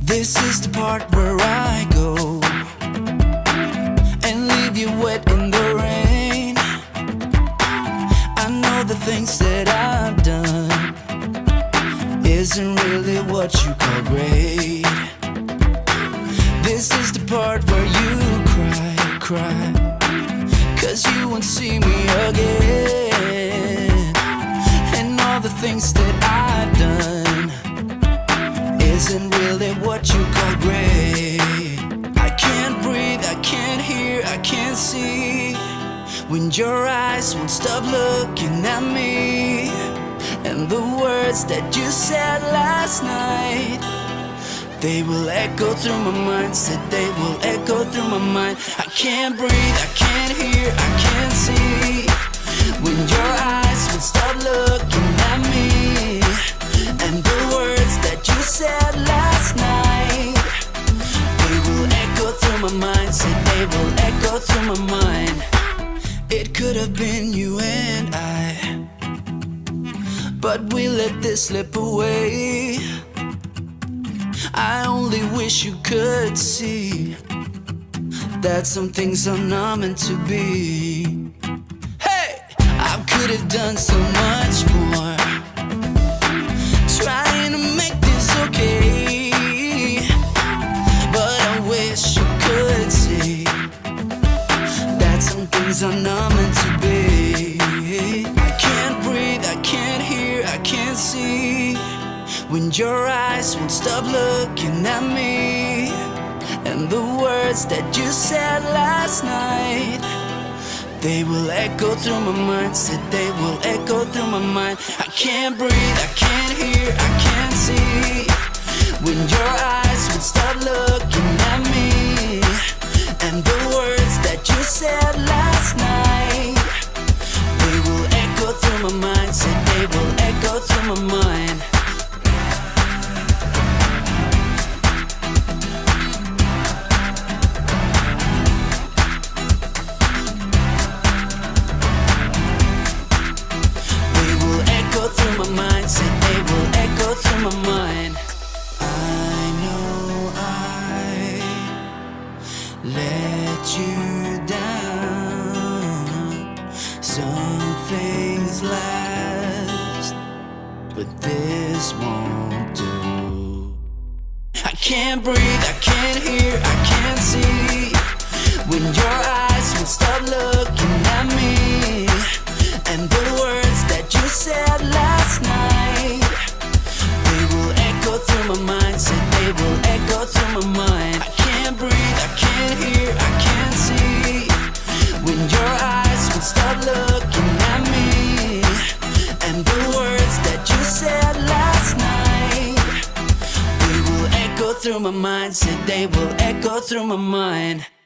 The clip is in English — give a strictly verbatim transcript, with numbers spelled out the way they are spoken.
This is the part where I go and leave you wet in the rain. I know the things that I've done isn't really what you call great. This is the part where you cry, cry, 'cause you won't see me again. And all the things that I've done isn't really what you call great. I can't breathe, I can't hear, I can't see when your eyes won't stop looking at me. And the words that you said last night, they will echo through my mind. Said they will echo through my mind. I can't breathe, I can't hear, I can't see when your eyes won't stop looking at me. And the words that you said last night, they will echo through my mind. Said they will echo through my mind. It could have been you and I, but we let this slip away. I only wish you could see that some things are not meant to be. Hey, I could have done so much more, trying to make this okay, but I wish you could see that some things are not meant to be. I can't breathe, I can't hear, I can't see when your eyes won't stop looking at me. And the words that you said last night, they will echo through my mind. Said they will echo through my mind. I can't breathe, I can't hear, I can't see when your eyes won't stop looking at me. And the words that you said last night, they will echo through my mind. Said they will echo through my mind. Through my mind, said they will echo through my mind. I know I let you down. Some things last, but this won't do. I can't breathe, I can't hear, I can't see when your eyes will stop looking at me. And the words that you said last night, they will echo through my mind. Said they will echo through my mind. I can't breathe, I can't hear, I can't see when your eyes will stop looking at me. And the words that you said last night, they will echo through my mind. Said they will echo through my mind.